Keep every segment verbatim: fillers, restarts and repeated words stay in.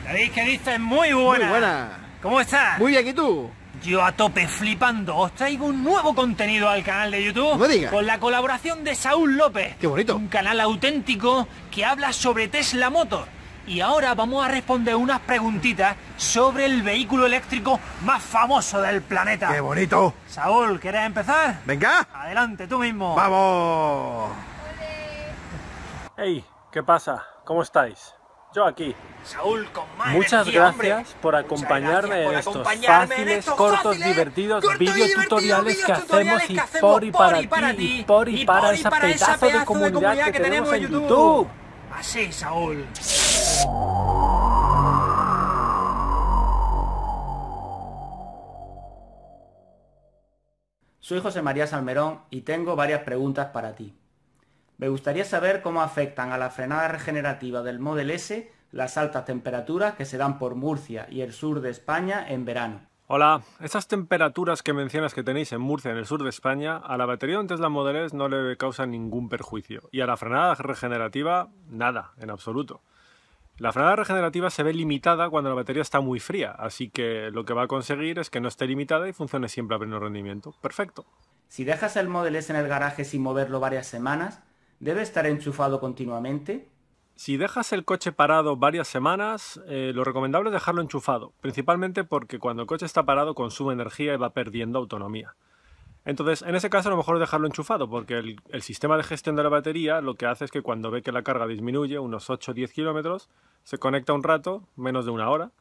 David, ¿qué dices? Muy buena. Muy buena. ¿Cómo estás? Muy bien, ¿y tú? Yo a tope flipando. Os traigo un nuevo contenido al canal de YouTube. No me digas. Con la colaboración de Saúl López. Qué bonito. Un canal auténtico que habla sobre Tesla Motors. Y ahora vamos a responder unas preguntitas sobre el vehículo eléctrico más famoso del planeta. ¡Qué bonito! Saúl, ¿quieres empezar? ¡Venga! Adelante, tú mismo. ¡Vamos! Hey, ¿qué pasa? ¿Cómo estáis? Yo aquí. Saúl, con más Muchas energía, gracias hombre. por Muchas acompañarme gracias por en estos acompañarme fáciles, en estos cortos, fáciles, divertidos cortos y videotutoriales que videotutoriales hacemos y que hacemos por y para ti, y por y para esa pedazo de comunidad que tenemos en YouTube. Así, Saúl. Soy José María Salmerón y tengo varias preguntas para ti. Me gustaría saber cómo afectan a la frenada regenerativa del Model S las altas temperaturas que se dan por Murcia y el sur de España en verano. Hola, esas temperaturas que mencionas que tenéis en Murcia, en el sur de España, a la batería de un Tesla Model S no le causan ningún perjuicio. Y a la frenada regenerativa, nada, en absoluto. La frenada regenerativa se ve limitada cuando la batería está muy fría, así que lo que va a conseguir es que no esté limitada y funcione siempre a pleno rendimiento. Perfecto. Si dejas el Model S en el garaje sin moverlo varias semanas, ¿debe estar enchufado continuamente? Si dejas el coche parado varias semanas, eh, lo recomendable es dejarlo enchufado, principalmente porque cuando el coche está parado consume energía y va perdiendo autonomía. Entonces, en ese caso, a lo mejor es dejarlo enchufado, porque el, el sistema de gestión de la batería lo que hace es que cuando ve que la carga disminuye, unos ocho o diez kilómetros, se conecta un rato, menos de una hora,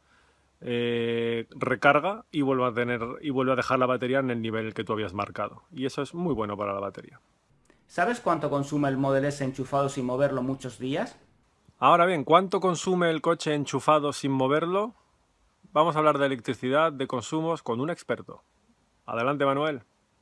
eh, recarga y vuelve, a tener, y vuelve a dejar la batería en el nivel que tú habías marcado. Y eso es muy bueno para la batería. ¿Sabes cuánto consume el Model S enchufado sin moverlo muchos días? Ahora bien, ¿cuánto consume el coche enchufado sin moverlo? Vamos a hablar de electricidad, de consumos, con un experto. Adelante, Manuel.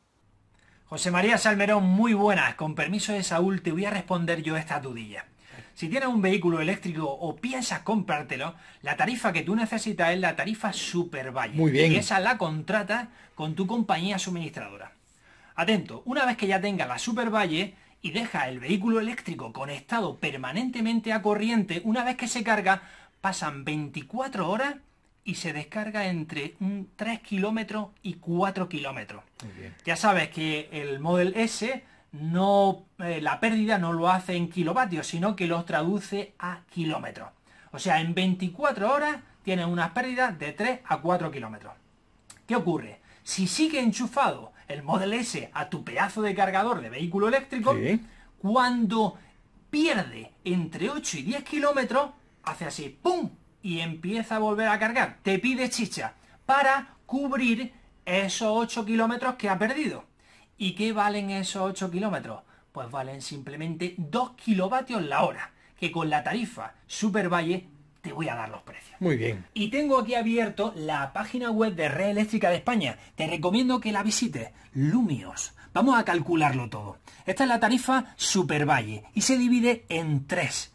José María Salmerón, muy buenas. Con permiso de Saúl, te voy a responder yo esta dudilla. Si tienes un vehículo eléctrico o piensas comprártelo, la tarifa que tú necesitas es la tarifa Supervalle. Muy bien. Y esa la contratas con tu compañía suministradora. Atento, una vez que ya tengas la Supervalle y dejas el vehículo eléctrico conectado permanentemente a corriente, una vez que se carga, pasan veinticuatro horas y se descarga entre un tres kilómetros y cuatro kilómetros. Muy bien. Ya sabes que el Model S no, eh, la pérdida no lo hace en kilovatios, sino que los traduce a kilómetros. O sea, en veinticuatro horas tienes unas pérdidas de tres a cuatro kilómetros. ¿Qué ocurre? Si sigue enchufado el Model S a tu pedazo de cargador de vehículo eléctrico, Sí. cuando pierde entre ocho y diez kilómetros, hace así, ¡pum!, y empieza a volver a cargar. Te pide chicha para cubrir esos ocho kilómetros que ha perdido. ¿Y qué valen esos ocho kilómetros? Pues valen simplemente dos kilovatios la hora, que con la tarifa Supervalle te voy a dar los precios. Muy bien. Y tengo aquí abierto la página web de Red Eléctrica de España. Te recomiendo que la visites. Lumios. Vamos a calcularlo todo. Esta es la tarifa Supervalle y se divide en tres.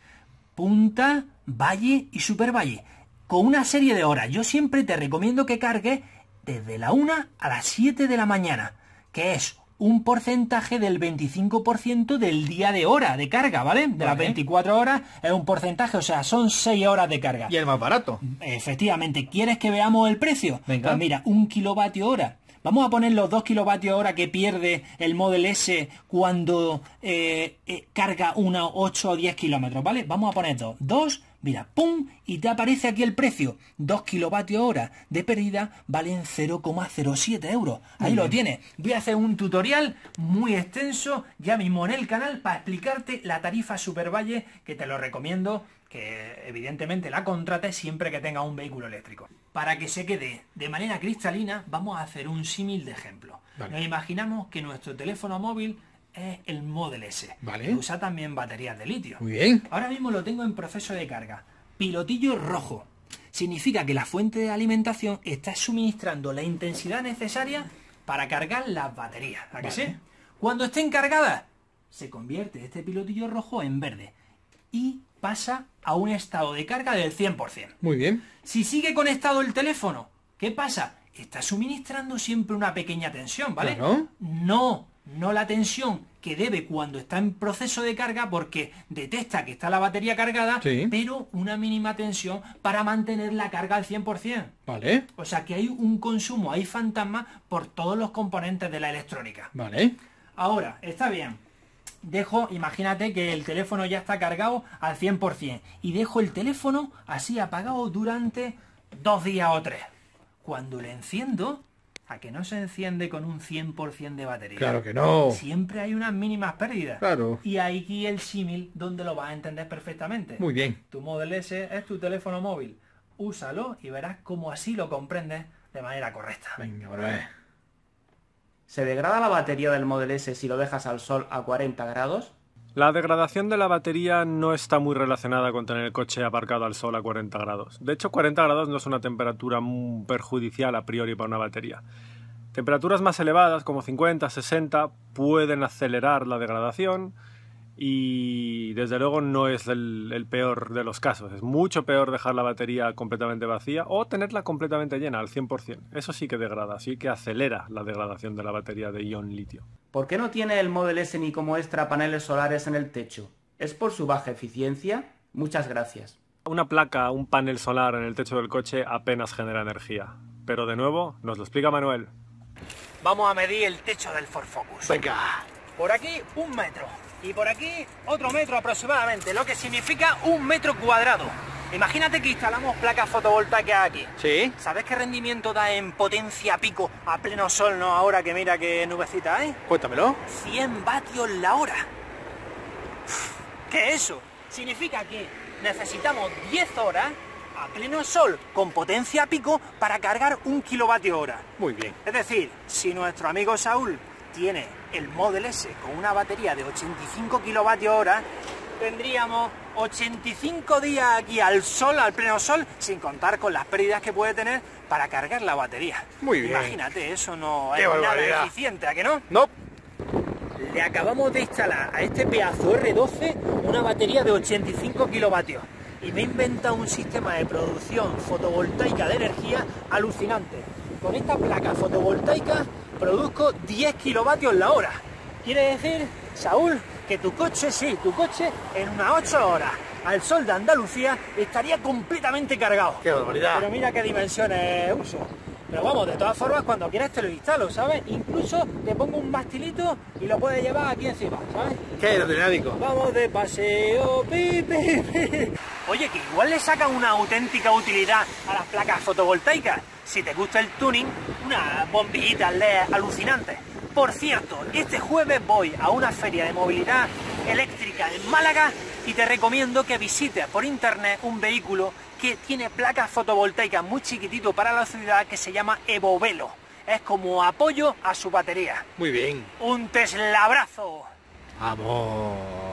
Punta, Valle y Supervalle. Con una serie de horas. Yo siempre te recomiendo que cargues desde la una a las siete de la mañana, que es un porcentaje del veinticinco por ciento del día de hora de carga, ¿vale? De las Vale. veinticuatro horas es un porcentaje, o sea, son seis horas de carga. Y el más barato. Efectivamente, ¿quieres que veamos el precio? Venga. Pues mira, un kilovatio hora. Vamos a poner los dos kilovatios hora que pierde el Model S cuando eh, eh, carga unos ocho o diez kilómetros, ¿vale? Vamos a poner dos. Dos, mira, pum, y te aparece aquí el precio. dos kilovatios hora de pérdida valen cero coma cero siete euros. Ahí lo tienes. Voy a hacer un tutorial muy extenso ya mismo en el canal para explicarte la tarifa Supervalle, que te lo recomiendo que evidentemente la contrates siempre que tengas un vehículo eléctrico. Para que se quede de manera cristalina, vamos a hacer un símil de ejemplo. Vale. Nos imaginamos que nuestro teléfono móvil es el Model S. Vale. Que usa también baterías de litio. Muy bien. Ahora mismo lo tengo en proceso de carga. Pilotillo rojo. Significa que la fuente de alimentación está suministrando la intensidad necesaria para cargar las baterías. ¿A que Vale. sí? Cuando estén cargadas, se convierte este pilotillo rojo en verde y pasa a un estado de carga del cien por cien. Muy bien. Si sigue conectado el teléfono, ¿qué pasa? Está suministrando siempre una pequeña tensión, ¿vale? Claro. No, no la tensión que debe cuando está en proceso de carga porque detecta que está la batería cargada, Sí. pero una mínima tensión para mantener la carga al cien por cien. Vale, O sea que hay un consumo, hay fantasma por todos los componentes de la electrónica. vale. Ahora, está bien. Dejo, imagínate que el teléfono ya está cargado al cien por cien y dejo el teléfono así apagado durante dos días o tres. Cuando le enciendo, a que no se enciende con un cien por cien de batería. Claro que no. Siempre hay unas mínimas pérdidas. Claro. Y aquí el símil donde lo vas a entender perfectamente. Muy bien. Tu Model S es tu teléfono móvil. Úsalo y verás cómo así lo comprendes de manera correcta. Venga, por ver. ¿Se degrada la batería del Model S si lo dejas al sol a cuarenta grados? La degradación de la batería no está muy relacionada con tener el coche aparcado al sol a cuarenta grados. De hecho, cuarenta grados no es una temperatura muy perjudicial a priori para una batería. Temperaturas más elevadas, como cincuenta, sesenta, pueden acelerar la degradación y desde luego no es el, el peor de los casos. Es mucho peor dejar la batería completamente vacía o tenerla completamente llena al cien por cien. Eso sí que degrada, sí que acelera la degradación de la batería de ion litio. ¿Por qué no tiene el Model S ni como extra paneles solares en el techo? ¿Es por su baja eficiencia? Muchas gracias. Una placa, un panel solar en el techo del coche apenas genera energía. Pero de nuevo, nos lo explica Manuel. Vamos a medir el techo del Ford Focus. Venga. Por aquí un metro y por aquí otro metro aproximadamente, lo que significa un metro cuadrado. Imagínate que instalamos placas fotovoltaicas aquí. Sí. ¿Sabes qué rendimiento da en potencia pico a pleno sol, no? Ahora que mira qué nubecita hay. Cuéntamelo. cien vatios la hora. ¿Qué es eso? Significa que necesitamos diez horas a pleno sol con potencia pico para cargar un kilovatio hora. Muy bien. Es decir, si nuestro amigo Saúl tiene el Model S con una batería de ochenta y cinco kilovatios hora, tendríamos ochenta y cinco días aquí al sol, al pleno sol, sin contar con las pérdidas que puede tener para cargar la batería. Muy bien. Imagínate, eso no ¡Qué es nada barbaridad! eficiente, ¿a que no? No. Le acabamos de instalar a este pedazo erre doce una batería de ochenta y cinco kilovatios. Y me he inventado un sistema de producción fotovoltaica de energía alucinante. Con esta placa fotovoltaica produzco diez kilovatios la hora. Quiere decir, Saúl, que tu coche, sí, tu coche en unas ocho horas al sol de Andalucía estaría completamente cargado. ¡Qué barbaridad! Pero mira qué dimensiones uso. Pero vamos, de todas formas, cuando quieras te lo instalo, ¿sabes? Incluso te pongo un bastilito y lo puedes llevar aquí encima, ¿sabes? ¡Qué aerodinámico! Vamos de paseo, pi, pi, pi. Oye, que igual le sacan una auténtica utilidad a las placas fotovoltaicas. Si te gusta el tuning, unas bombillitas L E D alucinantes. Por cierto, este jueves voy a una feria de movilidad eléctrica en Málaga y te recomiendo que visites por internet un vehículo que tiene placas fotovoltaicas muy chiquitito para la ciudad que se llama Evovelo. Es como apoyo a su batería. Muy bien. ¡Un Teslabrazo! Vamos.